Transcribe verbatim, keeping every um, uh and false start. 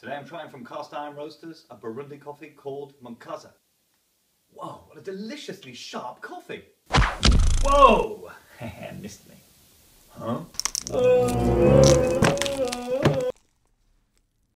Today I'm trying from Cast Iron Roasters a Burundi coffee called Monkaza. Whoa, what a deliciously sharp coffee. Whoa! Missed me. Huh? Oh.